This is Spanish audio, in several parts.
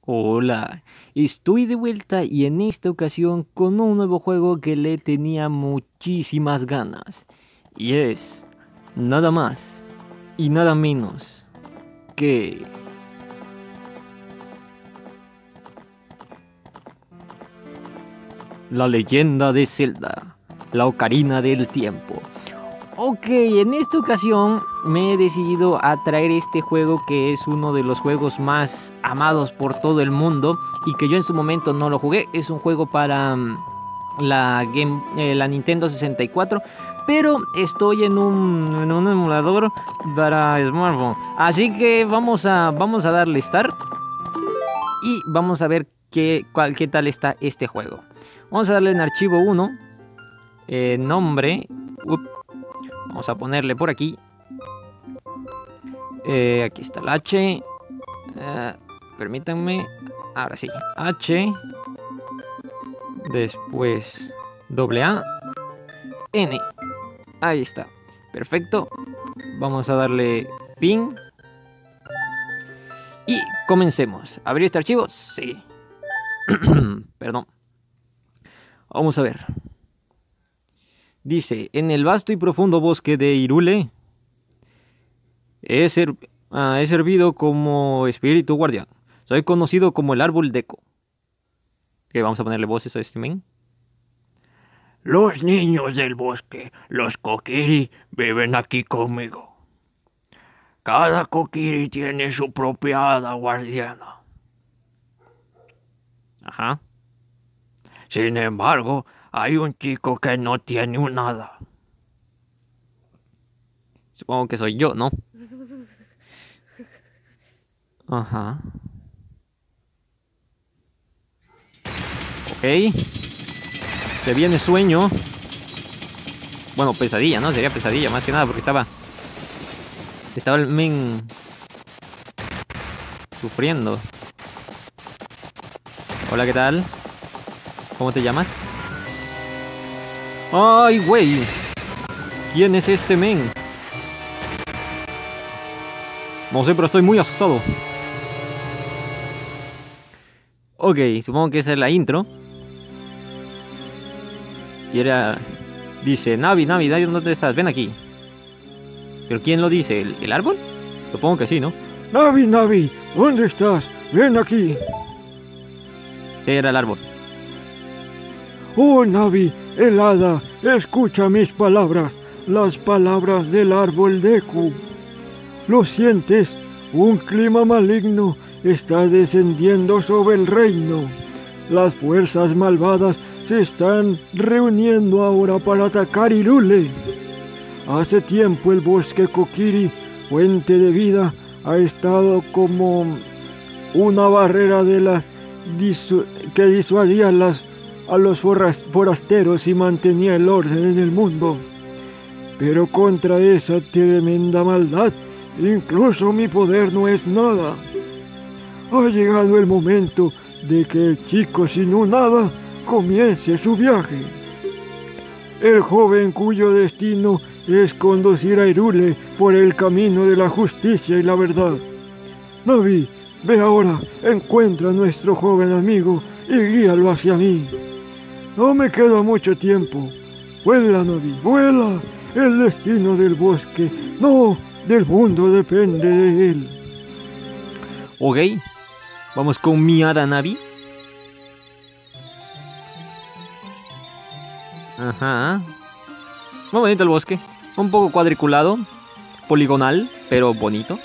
Hola, estoy de vuelta y en esta ocasión con un nuevo juego que le tenía muchísimas ganas. Y es nada más y nada menos que la leyenda de Zelda, la Ocarina del Tiempo. Ok, en esta ocasión me he decidido a traer este juego que es uno de los juegos más amados por todo el mundo y que yo en su momento no lo jugué. Es un juego para la Nintendo 64, pero estoy en un emulador para smartphone. Así que vamos a darle start y vamos a ver qué tal está este juego. Vamos a darle en archivo 1, nombre. Vamos a ponerle por aquí. Aquí está el H. Permítanme. Ahora sí. H. Después AA. N. Ahí está. Perfecto. Vamos a darle fin. Y comencemos. ¿Abrir este archivo? Sí. Perdón. Vamos a ver. Dice, en el vasto y profundo bosque de Hyrule he servido como espíritu guardián. Soy conocido como el árbol Deku. Ok, vamos a ponerle voces a este men. Los niños del bosque, los Kokiri, viven aquí conmigo. Cada Kokiri tiene su propia hada guardiana. Ajá. Sin embargo, hay un chico que no tiene un hada. Supongo que soy yo, ¿no? Ajá. Ok. Se viene sueño. Bueno, pesadilla, ¿no? Sería pesadilla más que nada porque estaba el men sufriendo. Hola, ¿qué tal? ¿Cómo te llamas? ¡Ay, güey! ¿Quién es este men? No sé, pero estoy muy asustado. Ok, supongo que esa es la intro. Y era... Dice, Navi, ¿dónde estás? Ven aquí. ¿Pero quién lo dice? ¿El árbol? Supongo que sí, ¿no? Navi, ¿dónde estás? Ven aquí. Sí, era el árbol. Oh, Navi, el hada, escucha mis palabras, las palabras del árbol Deku. ¿Lo sientes? Un clima maligno está descendiendo sobre el reino. Las fuerzas malvadas se están reuniendo ahora para atacar Hyrule. Hace tiempo el bosque Kokiri, fuente de vida, ha estado como una barrera que disuadía a los forasteros y mantenía el orden en el mundo. Pero contra esa tremenda maldad, incluso mi poder no es nada. Ha llegado el momento de que el chico sin un hada comience su viaje. El joven cuyo destino es conducir a Hyrule por el camino de la justicia y la verdad. Navi, ve ahora, encuentra a nuestro joven amigo y guíalo hacia mí. No me queda mucho tiempo. Vuela, Navi, vuela. El destino del bosque, no, del mundo depende de él. Ok. Vamos con mi hada Navi. Ajá. Muy bonito el bosque. Un poco cuadriculado. Poligonal, pero bonito.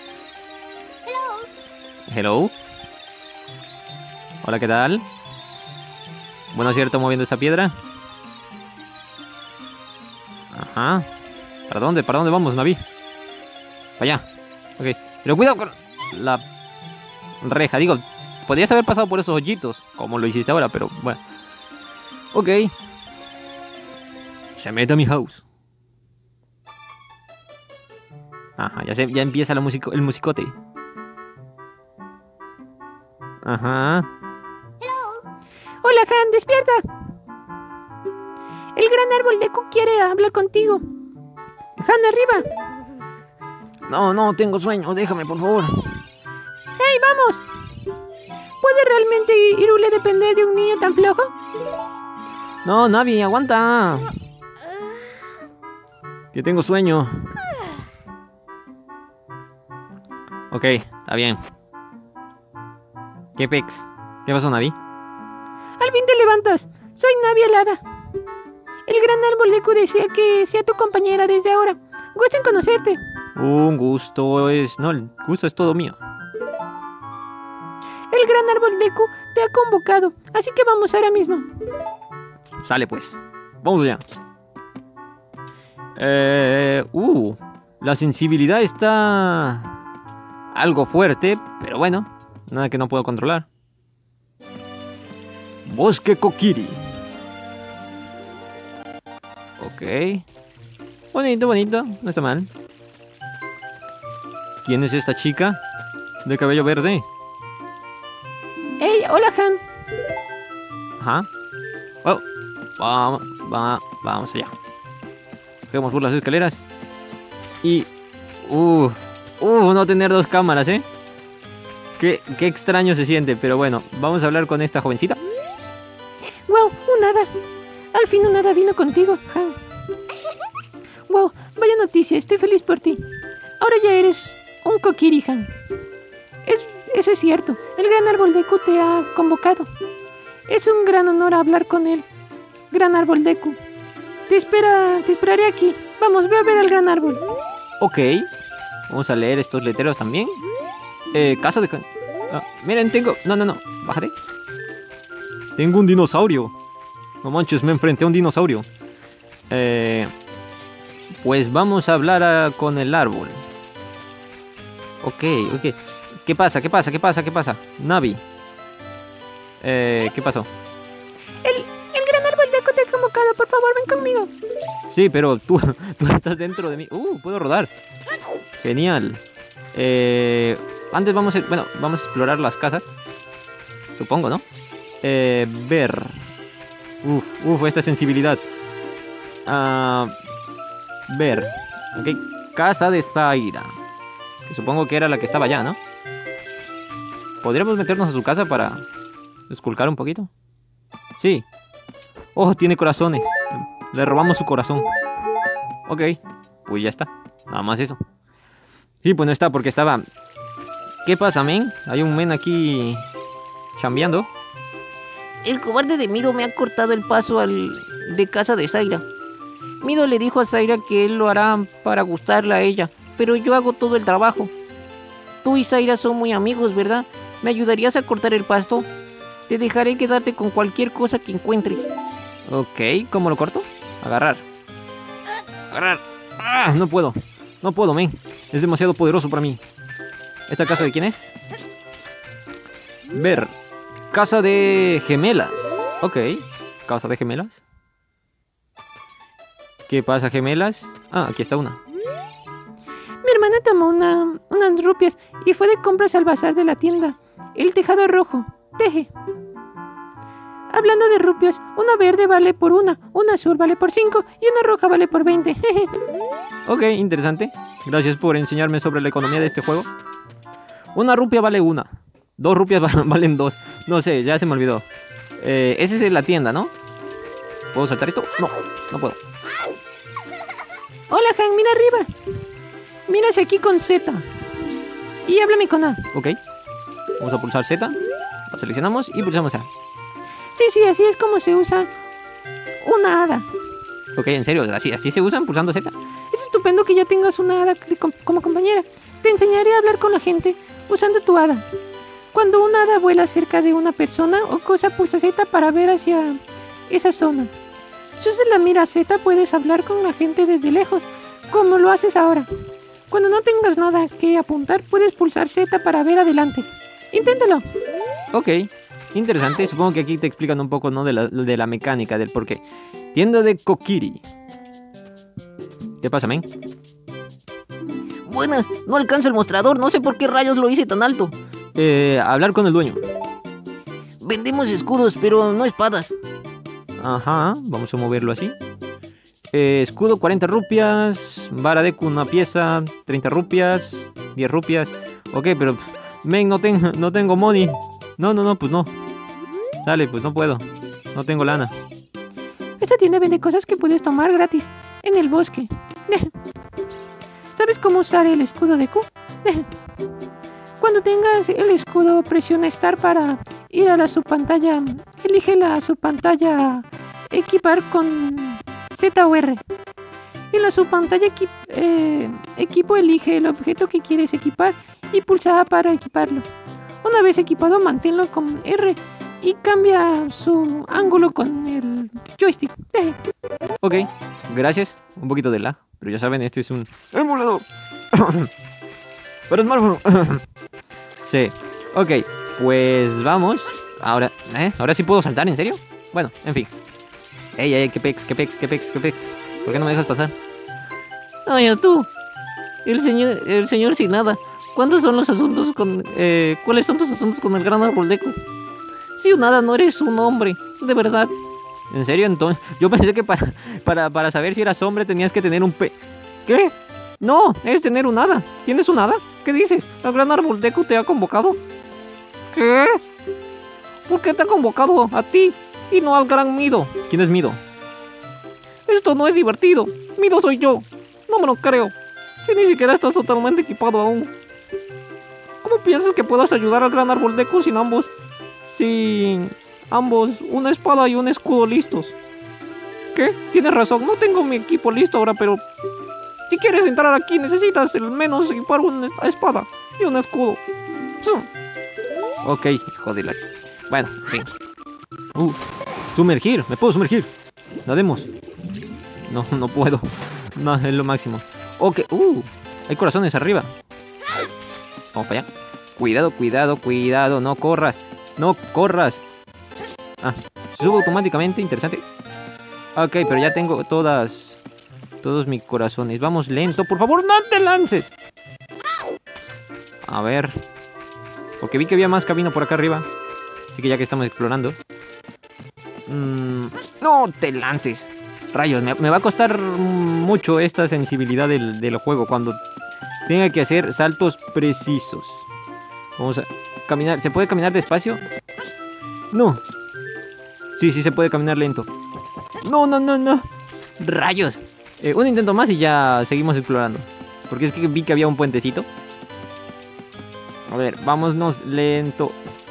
Hello. Hola, ¿qué tal? Bueno, cierto, moviendo esa piedra. Ajá. ¿Para dónde vamos, Navi? Para allá. Ok. Pero cuidado con la reja. Digo, podrías haber pasado por esos hoyitos, como lo hiciste ahora, pero bueno. Ok. Se mete a mi house. Ajá, ya empieza el musicote. Ajá. Hola, Han, despierta. El gran árbol Deku quiere hablar contigo. Han, arriba. No, tengo sueño. Déjame, por favor. ¡Hey, vamos! ¿Puede realmente Irule depender de un niño tan flojo? No, Navi, aguanta. Que tengo sueño. Ok, está bien. ¿Qué pex? ¿Qué pasó, Navi? Al fin te levantas. Soy Navi Alada. El gran árbol Deku desea que sea tu compañera desde ahora. Gusto en conocerte. Un gusto es... No, el gusto es todo mío. El gran árbol Deku te ha convocado, así que vamos ahora mismo. Sale pues. Vamos allá. La sensibilidad está... algo fuerte, pero bueno. Nada que no puedo controlar. Bosque Kokiri. Ok. Bonito, bonito. No está mal. ¿Quién es esta chica? De cabello verde. Hey, hola Han. Ajá. Oh, vamos allá. Bajemos por las escaleras. Y... no tener dos cámaras, ¿eh? Qué extraño se siente, pero bueno. Vamos a hablar con esta jovencita. Wow, un hada. Al fin un hada vino contigo, Han. Wow, vaya noticia, estoy feliz por ti. Ahora ya eres un Kokiri, Han. Eso es cierto, el gran árbol Deku te ha convocado. Es un gran honor hablar con él. Gran árbol Deku. Te esperaré aquí. Vamos, ve a ver al gran árbol. Ok. Vamos a leer estos letreros también. Casa de... miren, tengo... No, bájate. Tengo un dinosaurio. No manches, me enfrenté a un dinosaurio. Pues vamos a hablar con el árbol. Ok. ¿Qué pasa? Navi. ¿Qué pasó? El gran árbol Deku te ha convocado. Por favor, ven conmigo. Sí, pero tú estás dentro de mí. Puedo rodar. Genial. Antes vamos a explorar las casas. Supongo, ¿no? Ver. Esta sensibilidad. Ver. Ok. Casa de Zaira. Que supongo que era la que estaba allá, ¿no? ¿Podríamos meternos a su casa para esculcar un poquito? Sí. Oh, tiene corazones. Le robamos su corazón. Ok. Pues ya está. Nada más eso. Sí, pues no está porque estaba... ¿Qué pasa, men? Hay un men aquí... chambeando. El cobarde de Mido me ha cortado el paso de casa de Zaira. Mido le dijo a Zaira que él lo hará para gustarle a ella, pero yo hago todo el trabajo. Tú y Zaira son muy amigos, ¿verdad? ¿Me ayudarías a cortar el pasto? Te dejaré quedarte con cualquier cosa que encuentres. Ok, ¿cómo lo corto? Agarrar. No puedo, men. Es demasiado poderoso para mí. ¿Esta casa de quién es? Ver. Casa de gemelas. Ok. Casa de gemelas. ¿Qué pasa, gemelas? Aquí está una. Mi hermana tomó unas rupias y fue de compras al bazar de la tienda. El tejado rojo. Teje. Hablando de rupias, una verde vale por una azul vale por 5 y una roja vale por 20. Ok, interesante. Gracias por enseñarme sobre la economía de este juego. Una rupia vale una. 2 rupias valen 2. No sé, ya se me olvidó. Esa es la tienda, ¿no? ¿Puedo saltar esto? No puedo. Hola, Han, mira arriba. Mira hacia aquí con Z. Y háblame con A. Ok. Vamos a pulsar Z. Lo seleccionamos y pulsamos A. Sí, así es como se usa una hada. Ok, en serio, así se usan pulsando Z. Es estupendo que ya tengas una hada como compañera. Te enseñaré a hablar con la gente usando tu hada. Cuando una hada vuela cerca de una persona o cosa, pulsa Z para ver hacia esa zona. Si usas la mira Z, puedes hablar con la gente desde lejos, como lo haces ahora. Cuando no tengas nada que apuntar, puedes pulsar Z para ver adelante. Inténtalo. Ok, interesante. Supongo que aquí te explican un poco, ¿no? de la mecánica, del porqué. Tienda de Kokiri. ¿Qué pasa, men? Buenas, no alcanzo el mostrador, no sé por qué rayos lo hice tan alto. Hablar con el dueño. Vendemos escudos, pero no espadas. Ajá, vamos a moverlo así. Escudo 40 rupias. Vara Deku una pieza 30 rupias. 10 rupias. Ok, pero men, no tengo money. No, pues no. Sale, pues no puedo. No tengo lana. Esta tienda vende cosas que puedes tomar gratis en el bosque. ¿Sabes cómo usar el escudo de Q? Cuando tengas el escudo, presiona Start para ir a la subpantalla. Elige la subpantalla equipar con Z o R. En la subpantalla equipo, elige el objeto que quieres equipar y pulsa A para equiparlo. Una vez equipado, manténlo con R y cambia su ángulo con el joystick. Ok, gracias. Un poquito de lag, pero ya saben, este es un emulador. Para smartphone. Sí. Ok, pues vamos. Ahora sí puedo saltar, ¿en serio? Bueno, en fin. Ey, qué pex. ¿Por qué no me dejas pasar? Oye, tú. El señor sin nada. ¿Cuántos son los asuntos con... ¿Cuáles son tus asuntos con el gran árbol Deku? Si nada, no eres un hombre. De verdad. ¿En serio? Entonces, yo pensé que para saber si eras hombre tenías que tener un ¿Qué? No, es tener un hada. ¿Tienes un hada? ¿Qué dices? ¿El gran árbol Deku te ha convocado? ¿Qué? ¿Por qué te ha convocado a ti y no al gran Mido? ¿Quién es Mido? Esto no es divertido. Mido soy yo. No me lo creo. Si ni siquiera estás totalmente equipado aún. ¿Cómo piensas que puedas ayudar al gran árbol Deku sin ambos, una espada y un escudo listos? ¿Qué? Tienes razón, no tengo mi equipo listo ahora, pero si quieres entrar aquí necesitas al menos equipar una espada y un escudo. Ok, hijo de la... Bueno, en fin. Sumergir, me puedo sumergir. Nademos. No puedo. No, es lo máximo. Ok, hay corazones arriba. Vamos para allá. Cuidado, no corras. Ah, subo automáticamente, interesante. Ok, pero ya tengo todos mis corazones. Vamos lento, por favor, no te lances. A ver. Porque vi que había más camino por acá arriba. Así que ya que estamos explorando. No te lances. Rayos, me va a costar mucho esta sensibilidad del juego cuando tenga que hacer saltos precisos. Vamos a caminar. ¿Se puede caminar despacio? No. Sí, se puede caminar lento. No. Rayos. Un intento más y ya seguimos explorando. Porque es que vi que había un puentecito. A ver, vámonos lento.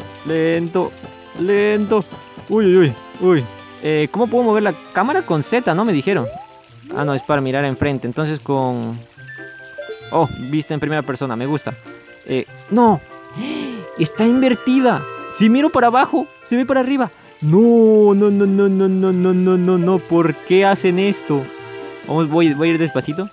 Uy. ¿Cómo puedo mover la cámara? Con Z, ¿no? Me dijeron. Ah, no, es para mirar enfrente. Entonces con... Oh, vista en primera persona, me gusta. No. Está invertida. Si miro para abajo, se ve para arriba. No. ¿Por qué hacen esto? Voy a ir despacito.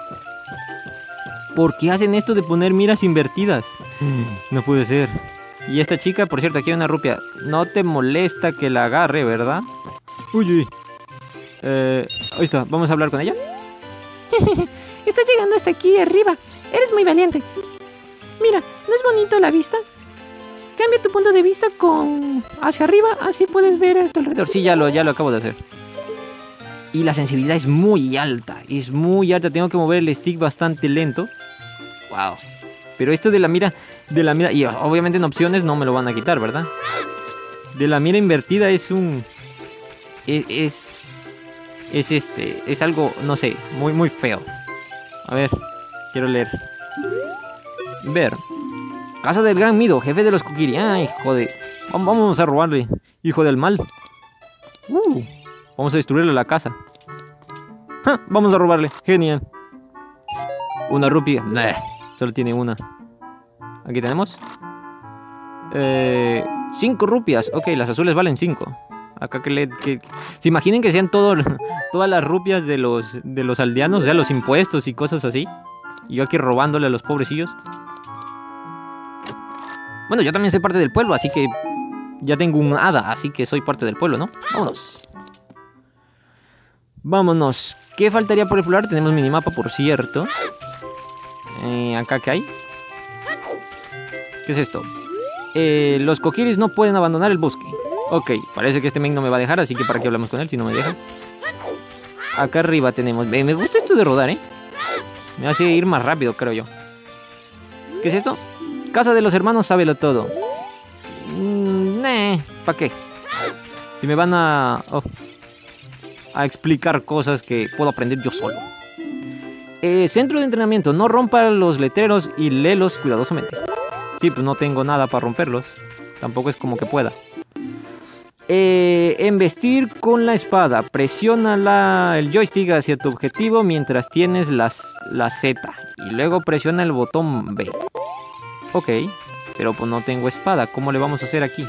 ¿Por qué hacen esto de poner miras invertidas? No puede ser. Y esta chica, por cierto, aquí hay una rupia. No te molesta que la agarre, ¿verdad? Uy. Ahí está, vamos a hablar con ella. Estás llegando hasta aquí arriba. Eres muy valiente. Mira, ¿no es bonito la vista? Cambia tu punto de vista hacia arriba, así puedes ver a tu alrededor. Sí, ya lo acabo de hacer. Y la sensibilidad es muy alta. Tengo que mover el stick bastante lento. Wow. Pero esto de la mira, y obviamente en opciones no me lo van a quitar, ¿verdad? De la mira invertida es algo, no sé, muy feo. A ver, quiero leer. Ver. Casa del Gran Mido, jefe de los Kokiri. Ay, joder. Vamos a robarle, hijo del mal. Vamos a destruirle la casa. Vamos a robarle, genial. Una rupia. Solo tiene una. Aquí tenemos 5 rupias. Ok, las azules valen 5. Acá se imaginen que sean todas las rupias de los aldeanos, o sea, los impuestos y cosas así. Y yo aquí robándole a los pobrecillos. Bueno, yo también soy parte del pueblo, así que ya tengo un hada, así que soy parte del pueblo, ¿no? Vámonos. ¿Qué faltaría por explorar? Tenemos minimapa, por cierto. ¿Acá qué hay? ¿Qué es esto? Los Kokiris no pueden abandonar el bosque. Ok, parece que este men no me va a dejar, así que para qué hablamos con él si no me deja. Acá arriba tenemos... me gusta esto de rodar, me hace ir más rápido, creo yo. ¿Qué es esto? Casa de los hermanos Sábelo Todo. ¿Para qué? Si me van a explicar cosas que puedo aprender yo solo. Centro de entrenamiento. No rompa los letreros y léelos cuidadosamente. Sí, pues no tengo nada para romperlos. Tampoco es como que pueda. Embestir con la espada. Presiona el joystick hacia tu objetivo mientras tienes la Z. Y luego presiona el botón B. Ok. Pero pues no tengo espada. ¿Cómo le vamos a hacer aquí?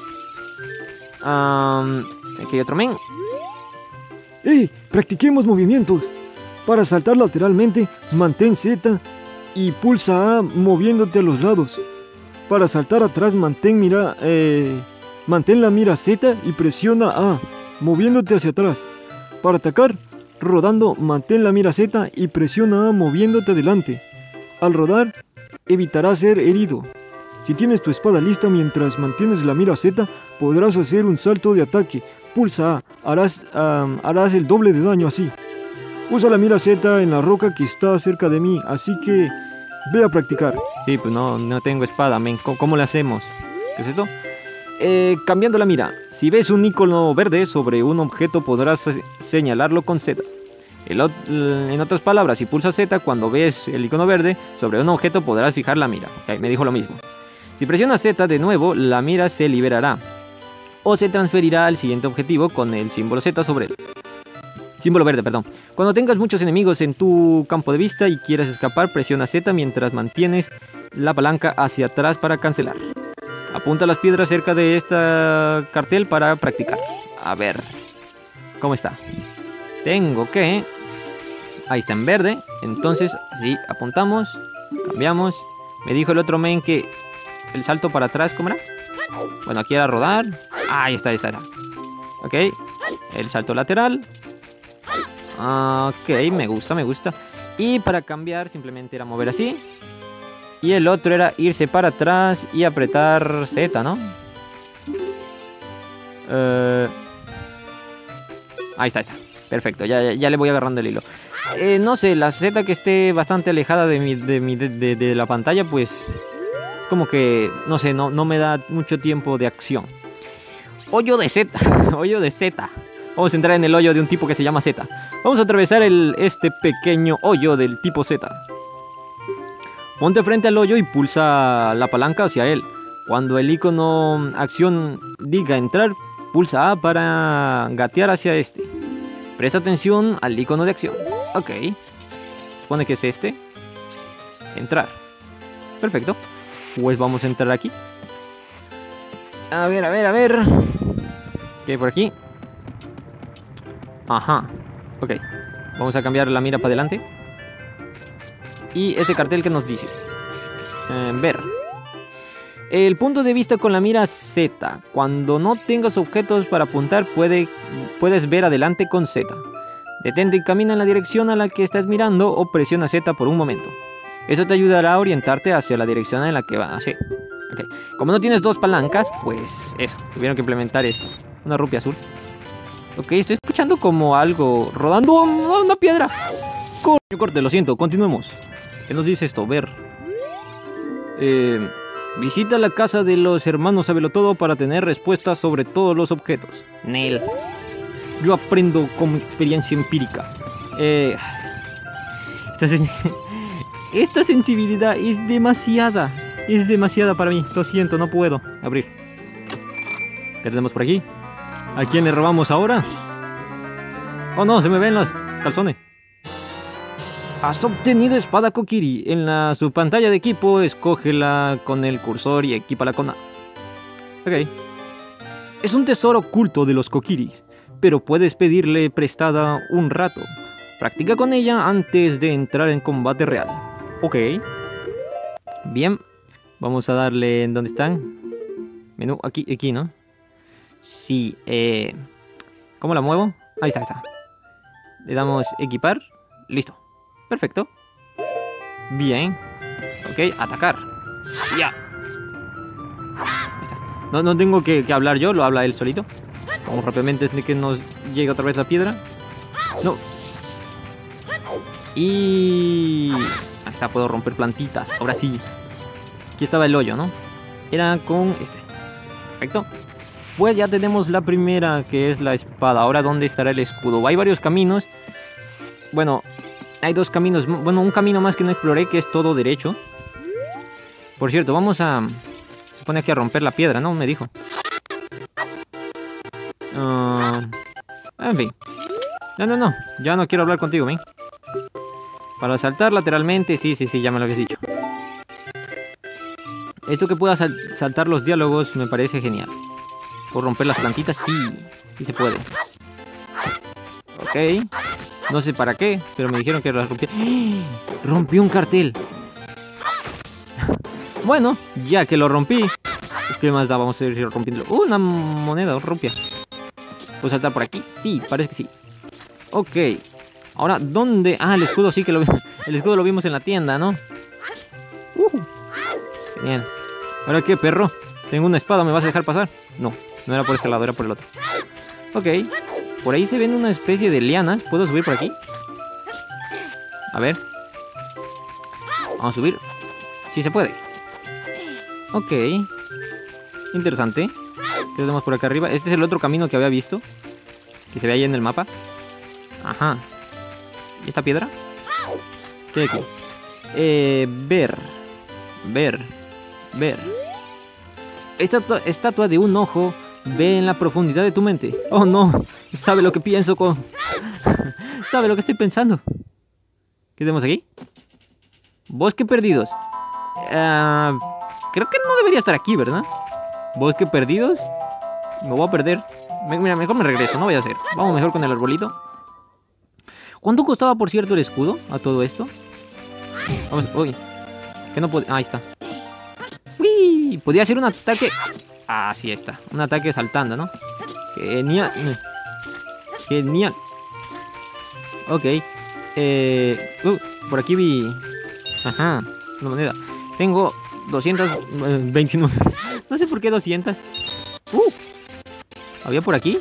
Aquí hay otro men. Practiquemos movimientos. Para saltar lateralmente, mantén Z y pulsa A moviéndote a los lados. Para saltar atrás, mantén la mira Z y presiona A, moviéndote hacia atrás. Para atacar, rodando, mantén la mira Z y presiona A moviéndote adelante. Al rodar, evitarás ser herido. Si tienes tu espada lista mientras mantienes la mira Z, podrás hacer un salto de ataque. Pulsa A, harás el doble de daño así. Usa la mira Z en la roca que está cerca de mí, así que ve a practicar. Sí, pues no tengo espada, men. ¿Cómo le hacemos? ¿Qué es esto? Cambiando la mira. Si ves un icono verde sobre un objeto, podrás señalarlo con Z. En otras palabras, si pulsas Z cuando ves el icono verde sobre un objeto, podrás fijar la mira. Okay, me dijo lo mismo. Si presionas Z de nuevo, la mira se liberará o se transferirá al siguiente objetivo con el símbolo Z sobre él. Símbolo verde, perdón. Cuando tengas muchos enemigos en tu campo de vista y quieras escapar, presiona Z mientras mantienes la palanca hacia atrás para cancelar. Apunta las piedras cerca de este cartel para practicar. A ver, ¿cómo está? Tengo que... Ahí está en verde. Entonces, sí, apuntamos, cambiamos. Me dijo el otro men que el salto para atrás, ¿cómo era? Bueno, aquí era rodar. Ahí está. Ok, el salto lateral. Ok, me gusta. Y para cambiar simplemente era mover así. Y el otro era irse para atrás y apretar Z, ¿no? Ahí está. Perfecto, ya le voy agarrando el hilo. No sé, la Z que esté bastante alejada de la pantalla, pues... Es como que, no sé, no me da mucho tiempo de acción. Hoyo de Z. Vamos a entrar en el hoyo de un tipo que se llama Z. Vamos a atravesar este pequeño hoyo del tipo Z. Ponte frente al hoyo y pulsa la palanca hacia él. Cuando el icono acción diga entrar, pulsa A para gatear hacia este. Presta atención al icono de acción. Ok. Supone que es este. Entrar. Perfecto. Pues vamos a entrar aquí. A ver. ¿Qué hay por aquí? Ajá. Ok. Vamos a cambiar la mira para adelante. Y este cartel que nos dice. Ver. El punto de vista con la mira Z. Cuando no tengas objetos para apuntar, puedes ver adelante con Z. Detente y camina en la dirección a la que estás mirando o presiona Z por un momento. Eso te ayudará a orientarte hacia la dirección en la que vas. Sí. Okay. Como no tienes dos palancas, pues eso. Tuvieron que implementar esto. Una rupia azul. Ok, estoy escuchando como algo rodando una piedra. Corte, lo siento, continuemos. ¿Qué nos dice esto? Ver. Visita la casa de los hermanos Sabelotodo para tener respuestas sobre todos los objetos. Nel. Yo aprendo con experiencia empírica. Esta sensibilidad es demasiada. Es demasiada para mí. Lo siento, no puedo abrir. ¿Qué tenemos por aquí? ¿A quién le robamos ahora? Oh no, se me ven los calzones. Has obtenido espada Kokiri. En su pantalla de equipo, escógela con el cursor y equípala con A. Ok. Es un tesoro oculto de los Kokiris, pero puedes pedirle prestada un rato. Practica con ella antes de entrar en combate real. Ok. Bien. Vamos a darle en dónde están. Menú, aquí, ¿no? Sí, ¿cómo la muevo? Ahí está. Le damos equipar. Listo. Perfecto. Bien. Ok, atacar. Ya. Ahí está. No tengo que hablar yo, lo habla él solito. Vamos rápidamente antes de que nos llegue otra vez la piedra. No. Y... ahí está, puedo romper plantitas. Ahora sí. Aquí estaba el hoyo, ¿no? Era con este. Perfecto. Pues ya tenemos la primera, que es la espada. Ahora, ¿dónde estará el escudo? Hay varios caminos. Bueno, hay dos caminos. Bueno, un camino más que no exploré, que es todo derecho. Por cierto, vamos a... Se pone aquí a romper la piedra, ¿no? Me dijo. En fin. No. Ya no quiero hablar contigo, ven. Para saltar lateralmente, sí, ya me lo habías dicho. Esto que pueda saltar los diálogos me parece genial. ¿Por romper las plantitas? Sí se puede. Ok. No sé para qué, pero me dijeron que las rompí. ¡Rompí un cartel! Bueno, ya que lo rompí, ¿qué más da? Vamos a ir rompiéndolo. Una moneda rupia. ¿Puedo saltar por aquí? Sí, parece que sí. Ok. Ahora, ¿dónde? Ah, el escudo sí que lo vimos. El escudo lo vimos en la tienda, ¿no? Genial. ¿Ahora qué, perro? Tengo una espada, ¿me vas a dejar pasar? No era por este lado, era por el otro. Ok. Por ahí se ven una especie de lianas. ¿Puedo subir por aquí? A ver. Vamos a subir. Sí se puede. Ok. Interesante. ¿Qué tenemos por acá arriba? Este es el otro camino que había visto, que se ve ahí en el mapa. Ajá. ¿Y esta piedra? ¿Qué hay aquí? Ver. Estatua de un ojo. Ve en la profundidad de tu mente. Oh no. Sabe lo que pienso con... Sabe lo que estoy pensando. ¿Qué tenemos aquí? Bosque perdidos. Creo que no debería estar aquí, ¿verdad? Bosque perdidos. Me voy a perder. Mira, mejor me regreso, no voy a hacer. Vamos mejor con el arbolito. ¿Cuánto costaba, por cierto, el escudo a todo esto? Vamos, uy. Que no puede... ahí está. Uy, podía hacer un ataque... Ah, sí está. Un ataque saltando, ¿no? Genial. Ok. Por aquí vi... Ajá. Una moneda. Tengo 229. No sé por qué 200. ¿Había por aquí?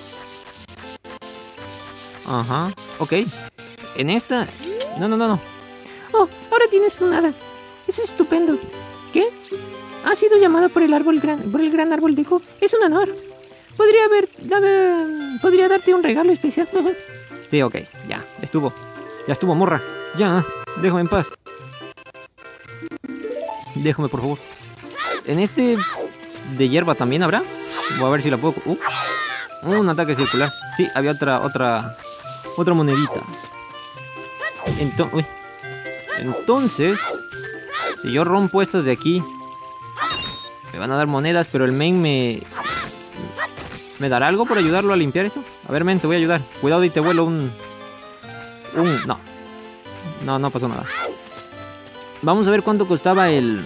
Ajá. Ok. En esta... No. Oh, ahora tienes un hada. Es estupendo. ¿Qué? Ha sido llamado por el gran árbol Deku. Es un honor. Podría darte un regalo especial. Sí, ok. Ya estuvo, morra. Ya, déjame en paz. Déjame, por favor. En este de hierba también habrá. Voy a ver si la puedo... un ataque circular. Sí, había otra monedita. Entonces, si yo rompo estas de aquí, me van a dar monedas, pero el main me dará algo por ayudarlo a limpiar esto. A ver, men, te voy a ayudar. Cuidado y te vuelo un... No pasó nada. Vamos a ver cuánto costaba el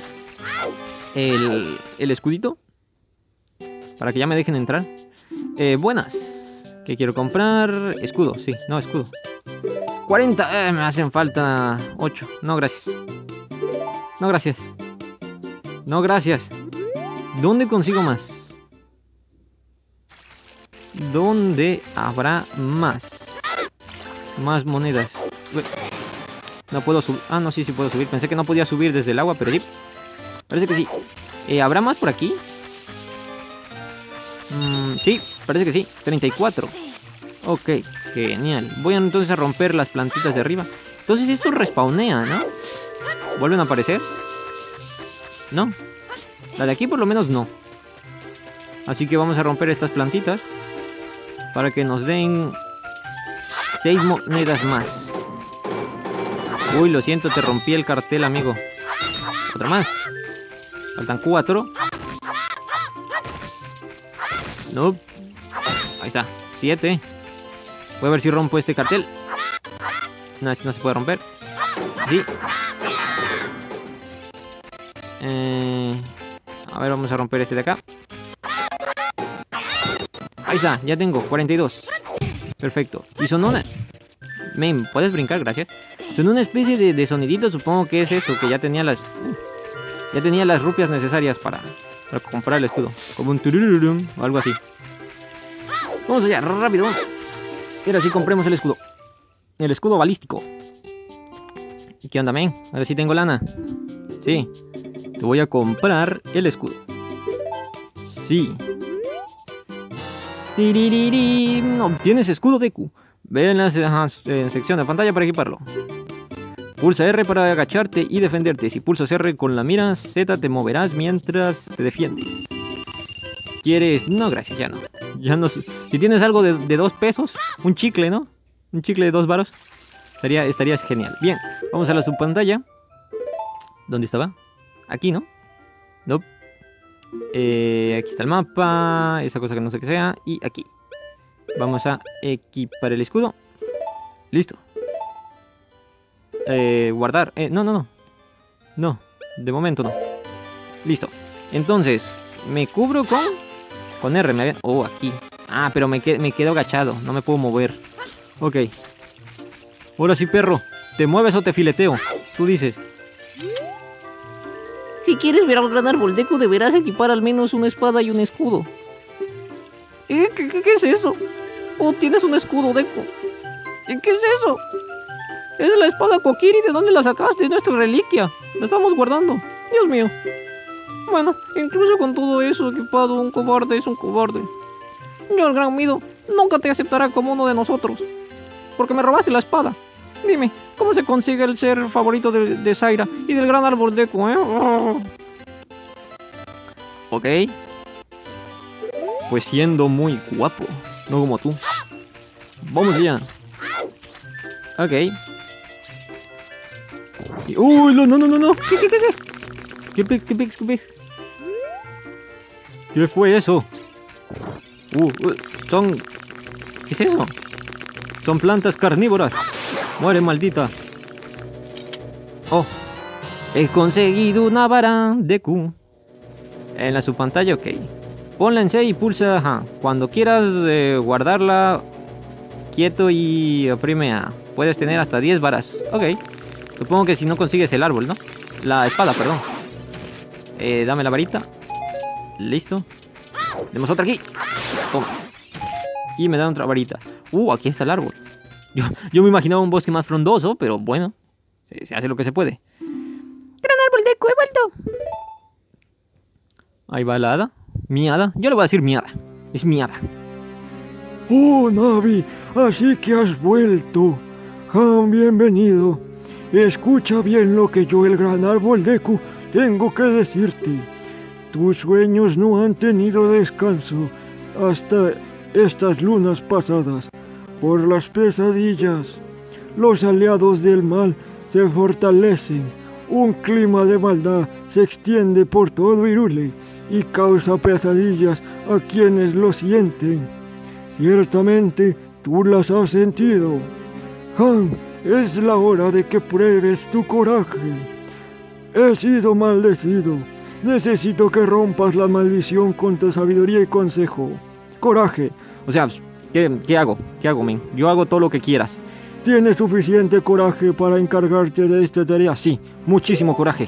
escudito, para que ya me dejen entrar. Buenas. ¿Qué quiero comprar? Escudo, sí, no, escudo. 40, me hacen falta 8. No, gracias. No, gracias. ¿Dónde consigo más? ¿Dónde habrá más? Más monedas. No puedo subir. Ah, no, sí puedo subir. Pensé que no podía subir desde el agua, pero sí. Parece que sí. ¿Habrá más por aquí? Sí, parece que sí. 34. Ok, genial. Voy entonces a romper las plantitas de arriba. Entonces esto respawnea, ¿no? ¿Vuelven a aparecer? No. La de aquí por lo menos no. Así que vamos a romper estas plantitas para que nos den 6 monedas más. Uy, lo siento, te rompí el cartel, amigo. Otra más. Faltan 4. No. Ahí está, 7. Voy a ver si rompo este cartel. No, este no se puede romper. Sí. A ver, vamos a romper este de acá. Ahí está, ya tengo 42. Perfecto. Y sonó una... Men, ¿puedes brincar? Gracias. Sonó una especie de sonidito, supongo que es eso, que ya tenía las... ya tenía las rupias necesarias para comprar el escudo. Como un turururum o algo así. Vamos allá, rápido. Y ahora sí compremos el escudo. El escudo balístico. ¿Y qué onda, men? Ahora sí tengo lana. Sí. Te voy a comprar el escudo. Sí. Tiririri. Obtienes escudo Deku. Ve en la sección de pantalla para equiparlo. Pulsa R para agacharte y defenderte. Si pulsas R con la mira Z te moverás mientras te defiendes. ¿Quieres? No, gracias, ya no. Ya no. Si tienes algo de 2 pesos, un chicle, ¿no? Un chicle de 2 varos. Estaría genial. Bien, vamos a la subpantalla. ¿Dónde estaba? Aquí, ¿no? Nope. Aquí está el mapa. Esa cosa que no sé qué sea. Y aquí. Vamos a equipar el escudo. Listo. Guardar. No. No, de momento no. Listo. Entonces, me cubro con R. Oh, aquí. Ah, pero me quedo agachado. No me puedo mover. Ok. Ahora sí, perro. ¿Te mueves o te fileteo? Tú dices. Si quieres ver al gran árbol Deku, deberás equipar al menos una espada y un escudo. ¿Qué es eso? Oh, tienes un escudo, Deku. ¿Qué es eso? Es la espada Kokiri. ¿De dónde la sacaste? Es nuestra reliquia. La estamos guardando. Dios mío. Bueno, incluso con todo eso equipado, un cobarde es un cobarde. Yo, el gran Mido, nunca te aceptará como uno de nosotros. Porque me robaste la espada. Dime, ¿cómo se consigue el ser favorito de Zaira y del gran árbol Deku, Ok. Pues siendo muy guapo. No como tú. Vamos allá. Ok. ¡Uy! No. ¿Qué fue eso? Son... ¿Qué es eso? Son plantas carnívoras. Muere, maldita. Oh. He conseguido una vara Deku. En la subpantalla, ok. Ponla en C y pulsa ajá. Cuando quieras guardarla quieto y oprime A. Puedes tener hasta 10 varas. Ok. Supongo que si no consigues el árbol, ¿no? La espada, perdón. Dame la varita. Listo. Tenemos otra aquí. Toma. Y me dan otra varita. Aquí está el árbol. Yo me imaginaba un bosque más frondoso, pero bueno. Se hace lo que se puede. Gran árbol Deku, he vuelto. Ahí va la hada. Mi hada. Yo le voy a decir mi hada. Es mi hada. Oh, Navi, así que has vuelto. Bienvenido. Escucha bien lo que yo, el gran árbol Deku, tengo que decirte. Tus sueños no han tenido descanso hasta estas lunas pasadas. Por las pesadillas, los aliados del mal se fortalecen. Un clima de maldad se extiende por todo Hyrule y causa pesadillas a quienes lo sienten. Ciertamente tú las has sentido. Es la hora de que pruebes tu coraje. He sido maldecido. Necesito que rompas la maldición con tu sabiduría y consejo. Coraje. O sea, ¿qué hago? ¿Qué hago, men? Yo hago todo lo que quieras. ¿Tienes suficiente coraje para encargarte de esta tarea? Sí, muchísimo coraje.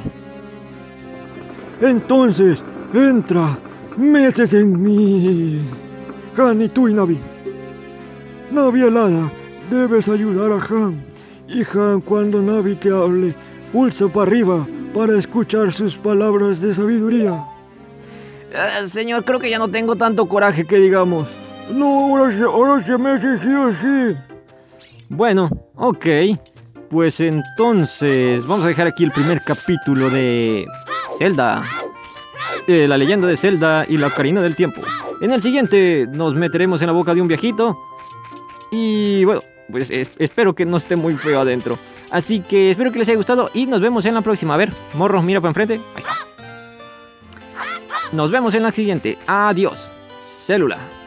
Entonces, entra, métete en mí. Y tú y Navi. Navi helada, debes ayudar a Y cuando Navi te hable, pulsa para arriba para escuchar sus palabras de sabiduría. Señor, creo que ya no tengo tanto coraje que digamos. No, ahora se me hace sí o sí. Bueno, ok. Pues entonces vamos a dejar aquí el primer capítulo de Zelda. La leyenda de Zelda y la Ocarina del Tiempo. En el siguiente nos meteremos en la boca de un viejito. Y bueno, pues espero que no esté muy feo adentro. Así que espero que les haya gustado y nos vemos en la próxima. A ver, morro, mira para enfrente. Ahí está. Nos vemos en la siguiente. Adiós. Célula.